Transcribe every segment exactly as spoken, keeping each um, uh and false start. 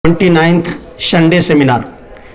Twenty ninth Sunday seminar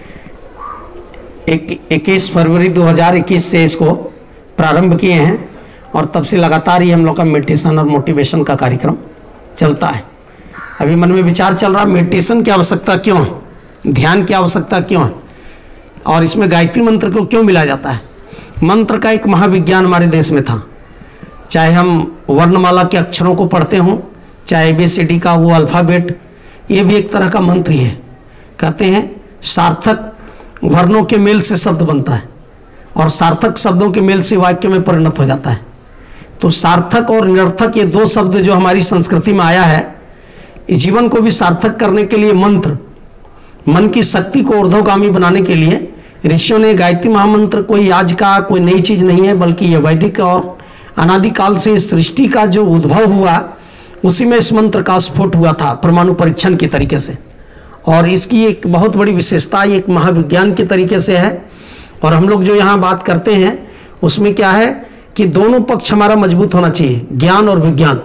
इक्कीस फरवरी दो हज़ार इक्कीस से इसको प्रारंभ किए हैं और तब से लगातार ही हम लोग का मेडिटेशन और मोटिवेशन का कार्यक्रम चलता है। अभी मन में विचार चल रहा, मेडिटेशन की आवश्यकता क्यों है, ध्यान की आवश्यकता क्यों है और इसमें गायत्री मंत्र को क्यों मिलाया जाता है। मंत्र का एक महाविज्ञान हमारे देश में था, चाहे हम वर्णमाला के अक्षरों को पढ़ते हों, चाहे ए बी सी डी का वो अल्फ़ाबेट, ये भी एक तरह का मंत्र ही है। कहते हैं सार्थक वर्णों के मेल से शब्द बनता है और सार्थक शब्दों के मेल से वाक्य में परिणत हो जाता है। तो सार्थक और निरर्थक ये दो शब्द जो हमारी संस्कृति में आया है, इस जीवन को भी सार्थक करने के लिए मंत्र, मन की शक्ति को ऊर्ध्वगामी बनाने के लिए ऋषियों ने गायत्री महामंत्र कोई आज का कोई नई चीज नहीं है, बल्कि ये वैदिक और अनादिकाल से सृष्टि का जो उद्भव हुआ उसी में इस मंत्र का स्फोट हुआ था परमाणु परीक्षण के तरीके से। और इसकी एक बहुत बड़ी विशेषता एक महाविज्ञान के तरीके से है। और हम लोग जो यहाँ बात करते हैं उसमें क्या है कि दोनों पक्ष हमारा मजबूत होना चाहिए, ज्ञान और विज्ञान।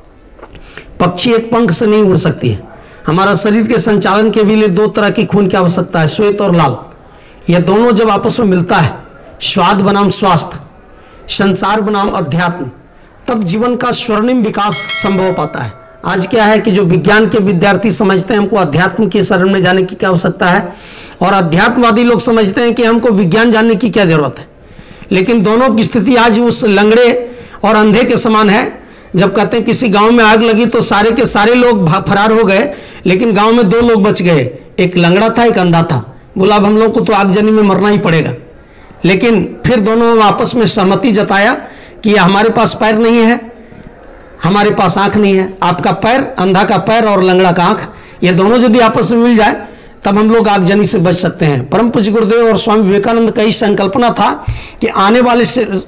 पक्षी एक पंख से नहीं उड़ सकती है। हमारा शरीर के संचालन के भी लिए दो तरह की खून की आवश्यकता है, श्वेत और लाल। यह दोनों जब आपस में मिलता है, स्वाद बनाम स्वास्थ्य, संसार बनाम अध्यात्म, तब जीवन का स्वर्णिम विकास संभव हो पाता है। आज क्या है कि जो विज्ञान के विद्यार्थी समझते हैं हमको अध्यात्म की शरण में जाने की क्या आवश्यकता है, और अध्यात्मवादी लोग समझते हैं कि हमको विज्ञान जानने की क्या जरूरत है। लेकिन दोनों की स्थिति आज उस लंगड़े और अंधे के समान है। जब कहते हैं किसी गांव में आग लगी तो सारे के सारे लोग फरार हो गए, लेकिन गांव में दो लोग बच गए, एक लंगड़ा था एक अंधा था। बोला अब हम लोग को तो आगजनी में मरना ही पड़ेगा। लेकिन फिर दोनों आपस में सहमति जताया कि हमारे पास पैर नहीं है, हमारे पास आंख नहीं है। आपका पैर, अंधा का पैर और लंगड़ा का आंख, ये दोनों यदि आपस में मिल जाए तब हम लोग आगजनी से बच सकते हैं। परम पूज्य गुरुदेव और स्वामी विवेकानंद का ही संकल्पना था कि आने वाले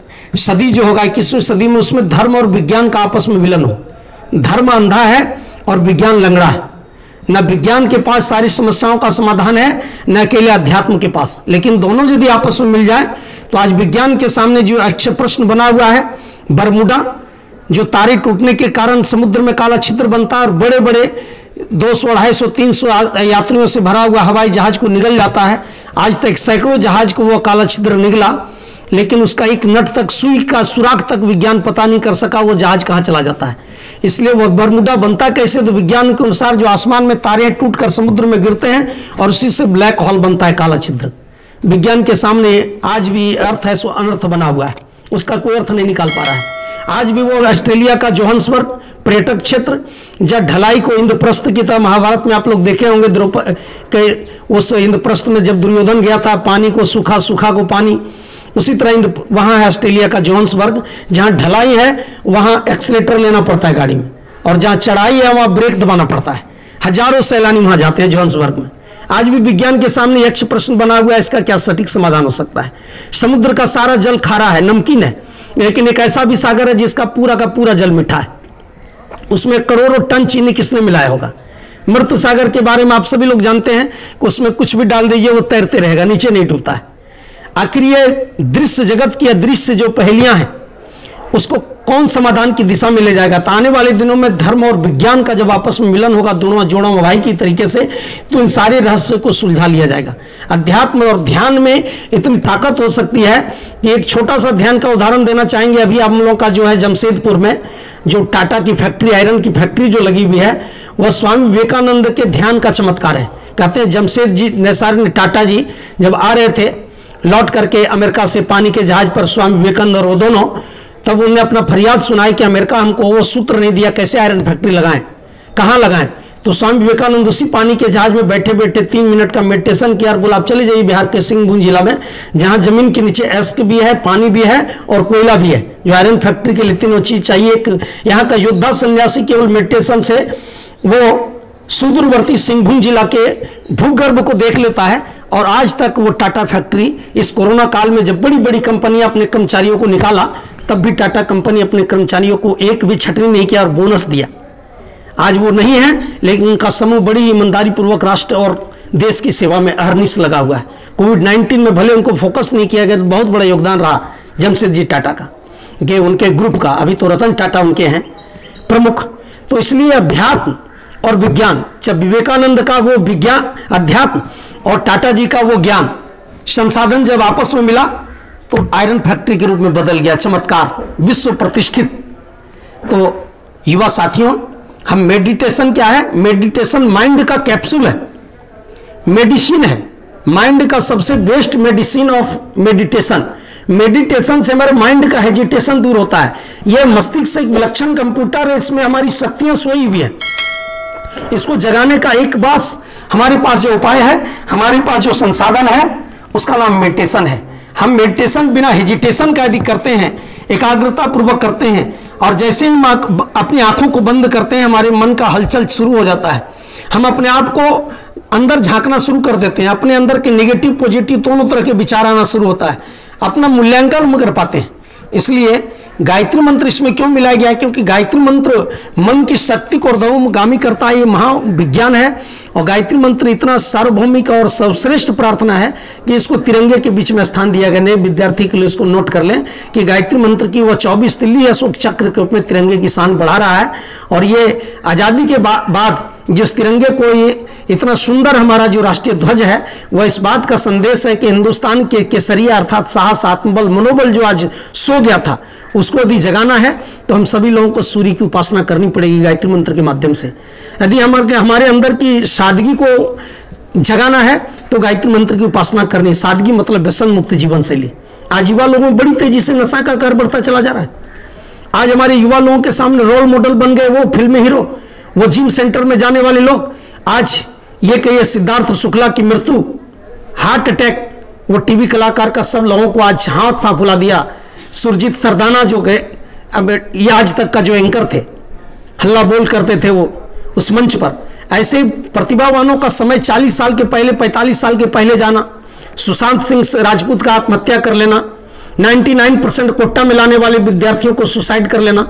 सदी जो होगा इक्कीसवीं सदी में, उसमें धर्म और विज्ञान का आपस में मिलन हो। धर्म अंधा है और विज्ञान लंगड़ा है। न विज्ञान के पास सारी समस्याओं का समाधान है, न अकेले अध्यात्म के पास। लेकिन दोनों यदि आपस में मिल जाए तो आज विज्ञान के सामने जो अक्षय प्रश्न बना हुआ है, बरमूडा, जो तारे टूटने के कारण समुद्र में काला छिद्र बनता है और बड़े बड़े दो सौ ढाई सौ तीन सौ यात्रियों से भरा हुआ हवाई जहाज को निगल जाता है। आज तक सैकड़ों जहाज को वो काला छिद्र निगला, लेकिन उसका एक नट तक, सुई का सुराख तक विज्ञान पता नहीं कर सका वो जहाज कहाँ चला जाता है। इसलिए वो बरमूडा बनता कैसे, तो विज्ञान के अनुसार जो आसमान में तारे टूट कर समुद्र में गिरते हैं और उसी से ब्लैक होल बनता है, काला छिद्र। विज्ञान के सामने आज भी अर्थ है सो अनर्थ बना हुआ है, उसका कोई अर्थ नहीं निकाल पा रहा है। आज भी वो ऑस्ट्रेलिया का जोहान्सबर्ग पर्यटक क्षेत्र, जब ढलाई को इंद्रप्रस्थ की तरह, महाभारत में आप लोग देखे होंगे द्रौपदी के उस इंद्रप्रस्थ में जब दुर्योधन गया था, पानी को सूखा, सूखा को पानी, उसी तरह वहाँ है ऑस्ट्रेलिया का जोहान्सबर्ग। जहाँ ढलाई है वहाँ एक्सीलेटर लेना पड़ता है गाड़ी में, और जहाँ चढ़ाई है वहाँ ब्रेक दबाना पड़ता है। हजारों सैलानी वहाँ जाते हैं जोहान्सबर्ग में। आज भी विज्ञान के सामने यक्ष प्रश्न बना हुआ है, इसका क्या सटीक समाधान हो सकता है। समुद्र का सारा जल खारा है, नमकीन है, लेकिन एक ऐसा भी सागर है जिसका पूरा का पूरा जल मीठा है, उसमें करोड़ों टन चीनी किसने मिलाया होगा। मृत सागर के बारे में आप सभी लोग जानते हैं कि उसमें कुछ भी डाल दीजिए वो तैरते रहेगा, नीचे नहीं डूबता है। आखिर ये दृश्य जगत की अदृश्य जो पहेलियां हैं उसको कौन समाधान की दिशा में ले जाएगा। तो आने वाले दिनों में धर्म और विज्ञान का जब आपस में मिलन होगा, दोनों जोड़ों भाई की तरीके से, तो इन सारे रहस्य को सुलझा लिया जाएगा। अध्यात्म और ध्यान में इतनी ताकत हो सकती है कि एक छोटा सा ध्यान का उदाहरण देना चाहेंगे। अभी हम लोग का जो है जमशेदपुर में जो टाटा की फैक्ट्री, आयरन की फैक्ट्री जो लगी हुई है, वह स्वामी विवेकानंद के ध्यान का चमत्कार है। कहते हैं जमशेद जी नेसारी टाटा जी जब आ रहे थे लौट करके अमेरिका से पानी के जहाज पर, स्वामी विवेकानंद और वो दोनों, तब उन्होंने अपना फरियाद सुनाई कि अमेरिका हमको वो सूत्र नहीं दिया, कैसे आयरन फैक्ट्री लगाएं, कहाँ लगाएं। तो स्वामी विवेकानंद उसी पानी के जहाज में बैठे बैठे तीन मिनट का मेडिटेशन किया और बोला आप चले जाइए बिहार के सिंहभूम जिला में, जहाँ जमीन के नीचे एस्क भी है, पानी भी है और कोयला भी है, जो आयरन फैक्ट्री के लिए तीनों चीज चाहिए। एक यहाँ का योद्धा सन्यासी केवल मेडिटेशन से वो सुदूरवर्ती सिंहभूम जिला के भूगर्भ को देख लेता है। और आज तक वो टाटा फैक्ट्री, इस कोरोना काल में जब बड़ी बड़ी कंपनियां अपने कर्मचारियों को निकाला, तब भी टाटा कंपनी अपने कर्मचारियों को एक भी छटनी नहीं किया और बोनस दिया। आज वो नहीं है, लेकिन उनका समूह बड़ी ईमानदारी पूर्वक राष्ट्र और देश की सेवा में अहरनिश लगा हुआ है। कोविड नाइन्टीन में भले उनको फोकस नहीं किया गया, बहुत बड़ा योगदान रहा जमशेद जी टाटा का, कि उनके ग्रुप का। अभी तो रतन टाटा उनके हैं प्रमुख। तो इसलिए अध्यात्म और विज्ञान, जब विवेकानंद का वो विज्ञान अध्यात्म और टाटा जी का वो ज्ञान संसाधन जब आपस में मिला तो आयरन फैक्ट्री के रूप में बदल गया, चमत्कार, विश्व प्रतिष्ठित। तो युवा साथियों, हम मेडिटेशन क्या है? मेडिटेशन माइंड का कैप्सूल है, मेडिसिन है, माइंड का सबसे best medicine of meditation. Meditation से हमारे माइंड का हेजिटेशन दूर होता है। यह मस्तिष्क एक विलक्षण कंप्यूटर है, इसमें हमारी शक्तियां सोई हुई है। इसको जगाने का एक बस हमारे पास जो उपाय है, हमारे पास जो संसाधन है, उसका नाम मेडिटेशन है। हम मेडिटेशन बिना हेजिटेशन का यदि करते हैं, एकाग्रता पूर्वक करते हैं, और जैसे ही हम अपनी आंखों को बंद करते हैं, हमारे मन का हलचल शुरू हो जाता है। हम अपने आप को अंदर झांकना शुरू कर देते हैं, अपने अंदर के नेगेटिव पॉजिटिव दोनों तरह के विचार आना शुरू होता है, अपना मूल्यांकन हम कर पाते हैं। इसलिए गायत्री मंत्र इसमें क्यों मिलाया गया है? क्योंकि गायत्री मंत्र मन की शक्ति को ऊर्ध्वगामी करता है, ये महाविज्ञान है। और गायत्री मंत्र इतना सार्वभौमिक और सर्वश्रेष्ठ प्रार्थना है कि इसको तिरंगे के बीच में स्थान दिया गया। नए विद्यार्थी के लिए इसको नोट कर लें कि गायत्री मंत्र की वह चौबीस तिल्ली अशोक चक्र के रूप में तिरंगे की शान बढ़ा रहा है। और ये आज़ादी के बा, बाद जिस तिरंगे को ये इतना सुंदर हमारा जो राष्ट्रीय ध्वज है, वह इस बात का संदेश है कि हिंदुस्तान के केसरिया अर्थात साहस, आत्मबल, मनोबल जो आज सो गया था, उसको यदि जगाना है तो हम सभी लोगों को सूर्य की उपासना करनी पड़ेगी गायत्री मंत्र के माध्यम से। यदि हमारे हमारे अंदर की सादगी को जगाना है तो गायत्री मंत्र की उपासना करनी। सादगी मतलब व्यसन मुक्त जीवन शैली। आज युवा लोगों में बड़ी तेजी से नशा का कहर बढ़ता चला जा रहा है। आज हमारे युवा लोगों के सामने रोल मॉडल बन गए वो फिल्मी हीरो, वो जिम सेंटर में जाने वाले लोग। आज ये कहिए सिद्धार्थ शुक्ला की मृत्यु, हार्ट अटैक, वो टीवी कलाकार का सब लोगों को आज हाथ पांव फुला दिया। सुरजीत सरदाना जो गए, अब ये आज तक का जो एंकर थे, हल्ला बोल करते थे वो उस मंच पर, ऐसे प्रतिभावानों का समय चालीस साल के पहले, पैंतालीस साल के पहले जाना, सुशांत सिंह राजपूत का आत्महत्या कर लेना, निन्यानवे परसेंट कोटा में लाने वाले विद्यार्थियों को सुसाइड कर लेना,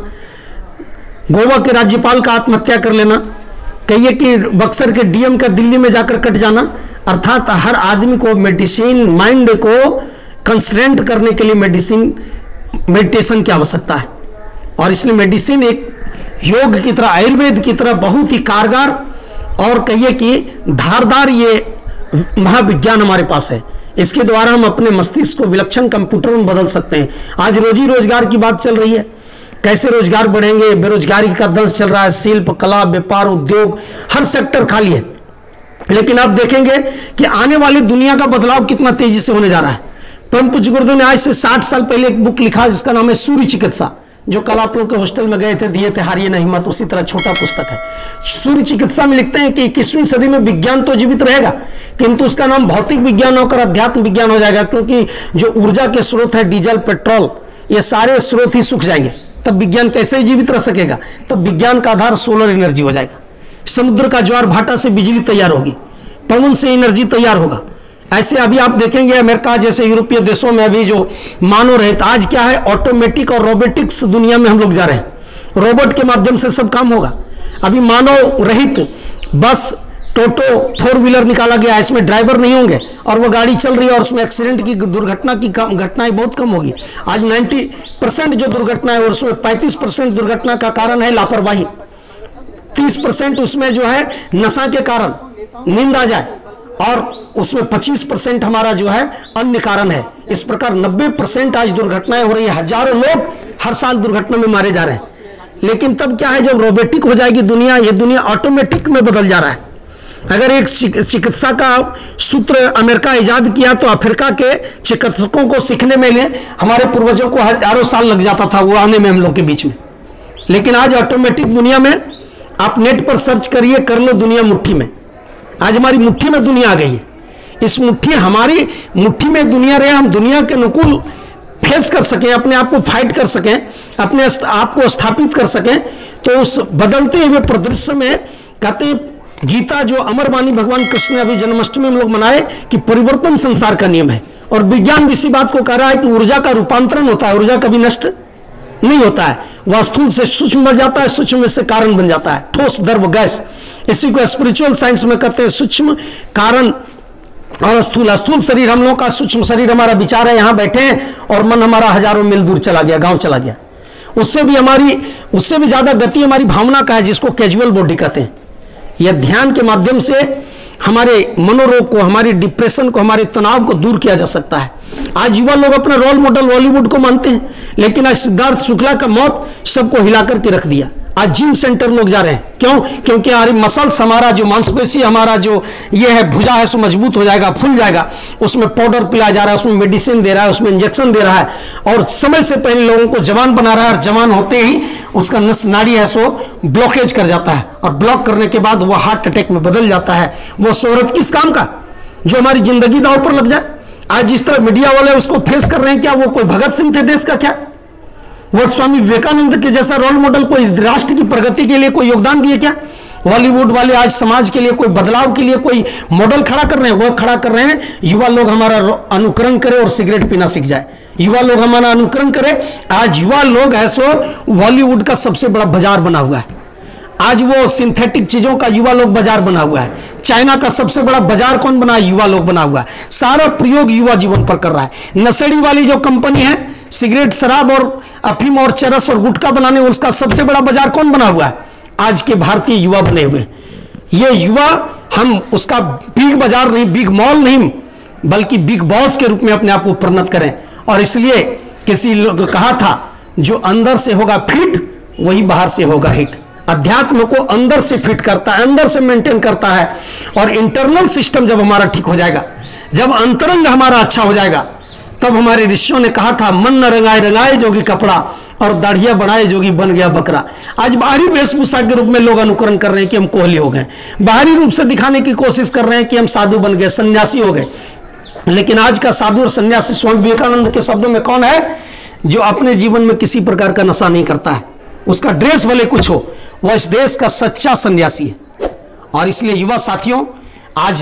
गोवा के राज्यपाल का आत्महत्या कर लेना, कहिए कि बक्सर के डीएम का दिल्ली में जाकर कट जाना। अर्थात हर आदमी को मेडिसिन, माइंड को कंसंट्रेट करने के लिए मेडिसिन मेडिटेशन की आवश्यकता है। और इसलिए मेडिसिन एक योग की तरह, आयुर्वेद की तरह बहुत ही कारगर और कहिए कि धारदार ये महाविज्ञान हमारे पास है। इसके द्वारा हम अपने मस्तिष्क को विलक्षण कंप्यूटर में बदल सकते हैं। आज रोजी रोजगार की बात चल रही है, कैसे रोजगार बढ़ेंगे, बेरोजगारी का दंश चल रहा है, शिल्प, कला, व्यापार, उद्योग, हर सेक्टर खाली है। लेकिन आप देखेंगे कि आने वाली दुनिया का बदलाव कितना तेजी से होने जा रहा है। परम पूज्य गुरुदेव ने आज से साठ साल पहले एक बुक लिखा जिसका नाम है सूर्य चिकित्सा, जो कल आप लोग के हॉस्टल में गए थे, दिए थे, हारिए नहीं हिम्मत, उसी तरह छोटा पुस्तक है। सूर्य चिकित्सा में लिखते हैं कि इक्कीसवीं सदी में विज्ञान तो जीवित रहेगा, किंतु उसका नाम भौतिक विज्ञान होकर अध्यात्म विज्ञान हो जाएगा। क्योंकि जो ऊर्जा के स्रोत है, डीजल, पेट्रोल, ये सारे स्रोत ही सूख जाएंगे। तब विज्ञान कैसे जीवित रह सकेगा? तब विज्ञान का आधार सोलर एनर्जी हो जाएगा। समुद्र का ज्वार भाटा से बिजली तैयार होगी, पवन से एनर्जी तैयार होगा। ऐसे अभी आप देखेंगे अमेरिका जैसे यूरोपीय देशों में अभी जो मानव रहित, आज क्या है, ऑटोमेटिक और रोबोटिक्स दुनिया में हम लोग जा रहे हैं। रोबोट के माध्यम से सब काम होगा। अभी मानव रहित बस, टोटो, फोर व्हीलर निकाला गया है, इसमें ड्राइवर नहीं होंगे और वो गाड़ी चल रही है और उसमें एक्सीडेंट की, दुर्घटना की घटनाएं बहुत कम होगी। आज नब्बे परसेंट जो दुर्घटना है, और उसमें पैंतीस परसेंट दुर्घटना का कारण है लापरवाही, तीस परसेंट उसमें जो है नशा के कारण नींद आ जाए, और उसमें पच्चीस परसेंट हमारा जो है अन्य कारण है। इस प्रकार नब्बे परसेंट आज दुर्घटनाएं हो रही है। हजारों लोग हर साल दुर्घटना में मारे जा रहे हैं। लेकिन तब क्या है, जब रोबोटिक हो जाएगी दुनिया, ये दुनिया ऑटोमेटिक में बदल जा रहा है। अगर एक चिकित्सा का सूत्र अमेरिका इजाद किया तो अफ्रीका के चिकित्सकों को सीखने में लिए हमारे पूर्वजों को हजारों साल लग जाता था वो आने में हम लोग के बीच में। लेकिन आज ऑटोमेटिक दुनिया में आप नेट पर सर्च करिए, कर लो, दुनिया मुट्ठी में। आज हमारी मुट्ठी में दुनिया आ गई है। इस मुट्ठी, हमारी मुट्ठी में दुनिया रहे, हम दुनिया के अनुकूल फेस कर सकें, अपने आप को फाइट कर सकें, अपने आप को स्थापित कर सकें। तो उस बदलते हुए परिदृश्य में कहते गीता, जो अमर वाणी भगवान कृष्ण ने अभी जन्माष्टमी में लोग मनाए कि परिवर्तन संसार का नियम है। और विज्ञान भी इसी बात को कह रहा है कि ऊर्जा का रूपांतरण होता है, ऊर्जा कभी नष्ट नहीं होता है। वह स्थूल से सूक्ष्म बन जाता है, सूक्ष्म से कारण बन जाता है, ठोस, द्रव, गैस। इसी को स्पिरिचुअल साइंस में कहते हैं सूक्ष्म, कारण और स्थूल। स्थूल शरीर हम लोग का, सूक्ष्म शरीर हमारा विचार है, यहाँ बैठे हैं, और मन हमारा हजारों मील दूर चला गया, गांव चला गया। उससे भी हमारी, उससे भी ज्यादा गति हमारी भावना का है, जिसको कैजुअल बॉडी कहते हैं। यह ध्यान के माध्यम से हमारे मनोरोग को, हमारी डिप्रेशन को, हमारे तनाव को दूर किया जा सकता है। आज युवा लोग अपना रोल मॉडल बॉलीवुड को मानते हैं, लेकिन आज सिद्धार्थ शुक्ला का मौत सबको हिला करके रख दिया। आज जिम सेंटर लोग जा रहे हैं, क्यों? क्योंकि हमारी मसल्स, हमारा जो मांसपेशी, हमारा जो ये है भुजा है, सो मजबूत हो जाएगा, फूल जाएगा। उसमें पाउडर पिलाया जा रहा है, उसमें मेडिसिन दे रहा है, उसमें इंजेक्शन दे रहा है, और समय से पहले लोगों को जवान बना रहा है, और जवान होते ही उसका नस नाड़ी है सो ब्लॉकेज कर जाता है, और ब्लॉक करने के बाद वह हार्ट अटैक में बदल जाता है। वो शोहरत किस काम का, जो हमारी जिंदगी दांव पर लग जाए। आज जिस तरह मीडिया वाले उसको फेस कर रहे हैं, क्या वो कोई भगत सिंह थे देश का? क्या वो स्वामी विवेकानंद के जैसा रोल मॉडल कोई राष्ट्र की प्रगति के लिए कोई योगदान दिए क्या? बॉलीवुड वाले आज समाज के लिए कोई बदलाव के लिए कोई मॉडल खड़ा कर रहे हैं? वो खड़ा कर रहे हैं युवा लोग हमारा अनुकरण करे और सिगरेट पीना सीख जाए, युवा लोग हमारा अनुकरण करे। आज युवा लोग है सो बॉलीवुड का सबसे बड़ा बाजार बना हुआ है। आज वो सिंथेटिक चीजों का युवा लोग बाजार बना हुआ है। चाइना का सबसे बड़ा बाजार कौन बना है? युवा लोग बना हुआ है। सारा प्रयोग युवा जीवन पर कर रहा है। नशेड़ी वाली जो कंपनी है, सिगरेट, शराब और अफीम और चरस और गुटखा बनाने, उसका सबसे बड़ा बाजार कौन बना हुआ है? आज के भारतीय युवा बने हुए। ये युवा, हम उसका बिग बाजार नहीं, बिग मॉल नहीं, बल्कि बिग बॉस के रूप में अपने आप को परिणत करें। और इसलिए किसी लोग कहा था, जो अंदर से होगा फिट वही बाहर से होगा हिट। अध्यात्म को अंदर से फिट करता है, अंदर से मेंटेन करता है। और इंटरनल सिस्टम जब हमारा ठीक हो जाएगा, जब अंतरंग हमारा अच्छा हो जाएगा, तब हमारे ऋषियों ने कहा था, मन न रंगाए रंगाए जोगी कपड़ा, और दाढ़िया बढ़ाए जोगी बन गया बकरा। आज बाहरी वेशभूषा के रूप में लोग अनुकरण कर रहे हैं कि हम कोहली हो गए, बाहरी रूप से दिखाने की कोशिश कर रहे हैं कि हम साधु बन गए, सन्यासी हो गए। लेकिन आज का साधु और सन्यासी स्वामी विवेकानंद के शब्दों में कौन है? जो अपने जीवन में किसी प्रकार का नशा नहीं करता है, उसका ड्रेस भले कुछ हो, वह इस देश का सच्चा सन्यासी है। और इसलिए युवा साथियों, आज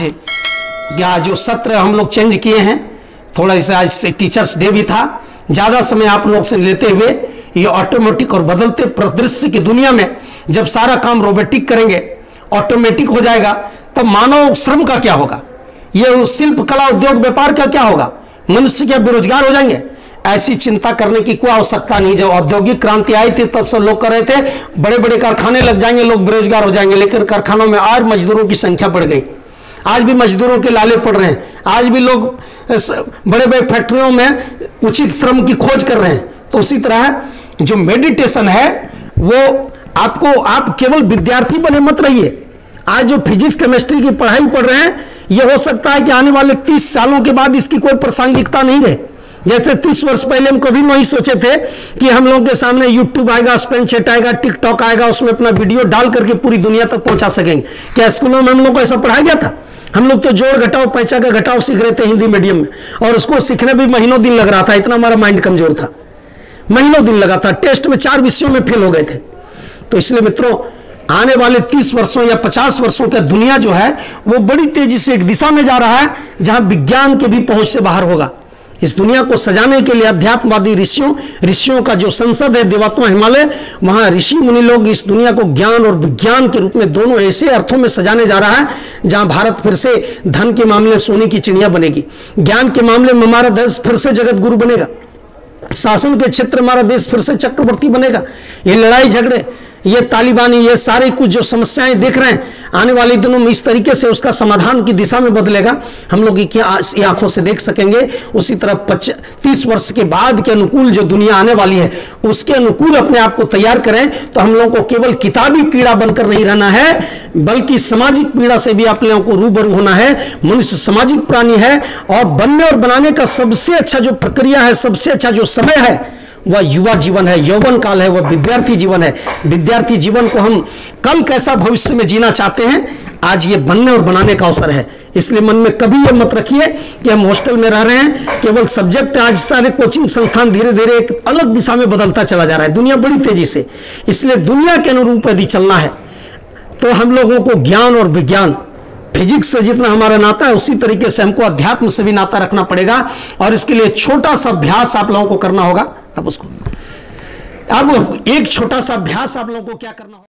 क्या जो सत्र हम लोग चेंज किए हैं, थोड़ा सा आज से टीचर्स डे भी था, ज़्यादा समय आप लोग से लेते हुए ये ऑटोमेटिक और बदलते परिदृश्य की दुनिया में जब सारा काम रोबोटिक करेंगे, ऑटोमेटिक हो जाएगा, तब मानव श्रम का क्या होगा? ये शिल्प कला उद्योग व्यापार का क्या होगा? मनुष्य क्या बेरोजगार हो जाएंगे? ऐसी चिंता करने की कोई आवश्यकता नहीं। जब औद्योगिक क्रांति आई थी तब सब लोग कर रहे थे बड़े बड़े कारखाने लग जाएंगे, लोग बेरोजगार हो जाएंगे, लेकिन कारखानों में आज मजदूरों की संख्या बढ़ गई। आज भी मजदूरों के लाले पड़ रहे हैं, आज भी लोग बड़े बड़े फैक्ट्रियों में उचित श्रम की खोज कर रहे हैं। तो उसी तरह जो मेडिटेशन है, वो आपको, आप केवल विद्यार्थी बने मत रहिए। आज जो फिजिक्स केमिस्ट्री की पढ़ाई पढ़ रहे हैं, यह हो सकता है कि आने वाले तीस सालों के बाद इसकी कोई प्रासंगिकता नहीं रहे। जैसे तीस वर्ष पहले हम कभी नहीं सोचे थे कि हम लोगों के सामने यूट्यूब आएगा, स्पेन चैट आएगा, टिकटॉक आएगा, उसमें अपना वीडियो डाल करके पूरी दुनिया तक पहुंचा सकेंगे। क्या स्कूलों में हम लोग को ऐसा पढ़ाया गया था? हम लोग तो जोड़ घटाओ पैसा का घटाओ सीख रहे थे हिंदी मीडियम में, और उसको सीखने भी महीनों दिन लग रहा था, इतना हमारा माइंड कमजोर था, महीनों दिन लगा था। टेस्ट में चार विषयों में फेल हो गए थे। तो इसलिए मित्रों, आने वाले तीस वर्षों या पचास वर्षों का दुनिया जो है वो बड़ी तेजी से एक दिशा में जा रहा है, जहां विज्ञान के भी पहुंच से बाहर होगा। इस दुनिया को सजाने के लिए अध्यात्मवादी ऋषियों ऋषियों का जो संसद है देवात्मा हिमालय, वहां ऋषि मुनि लोग इस दुनिया को ज्ञान और विज्ञान के रूप में दोनों ऐसे अर्थों में सजाने जा रहा है, जहां भारत फिर से धन के मामले में सोने की चिड़िया बनेगी, ज्ञान के मामले में हमारा देश फिर से जगत गुरु बनेगा, शासन के क्षेत्र हमारा देश फिर से चक्रवर्ती बनेगा। ये लड़ाई झगड़े, ये तालिबानी, ये सारे कुछ जो समस्याएं देख रहे हैं, आने वाले दिनों में इस तरीके से उसका समाधान की दिशा में बदलेगा, हम लोग की आंखों से देख सकेंगे। उसी तरह तीस वर्ष के बाद के अनुकूल जो दुनिया आने वाली है, उसके अनुकूल अपने आप को तैयार करें, तो हम लोगों को केवल किताबी कीड़ा बनकर नहीं रहना है, बल्कि सामाजिक पीड़ा से भी आप लोगों को रूबरू होना है। मनुष्य सामाजिक प्राणी है, और बनने और बनाने का सबसे अच्छा जो प्रक्रिया है, सबसे अच्छा जो समय है, वह युवा जीवन है, यौवन काल है, वह विद्यार्थी जीवन है। विद्यार्थी जीवन को हम कल कैसा भविष्य में जीना चाहते हैं, आज ये बनने और बनाने का अवसर है। इसलिए मन में कभी ये मत रखिए कि हम हॉस्टल में रह रहे हैं, केवल सब्जेक्ट। आज सारे कोचिंग संस्थान धीरे धीरे एक अलग दिशा में बदलता चला जा रहा है, दुनिया बड़ी तेजी से। इसलिए दुनिया के अनुरूप यदि चलना है, तो हम लोगों को ज्ञान और विज्ञान, फिजिक्स से जितना हमारा नाता है, उसी तरीके से हमको अध्यात्म से भी नाता रखना पड़ेगा। और इसके लिए छोटा सा अभ्यास आप लोगों को करना होगा। अब उसको अब एक छोटा सा अभ्यास आप लोगों को क्या करना होगा।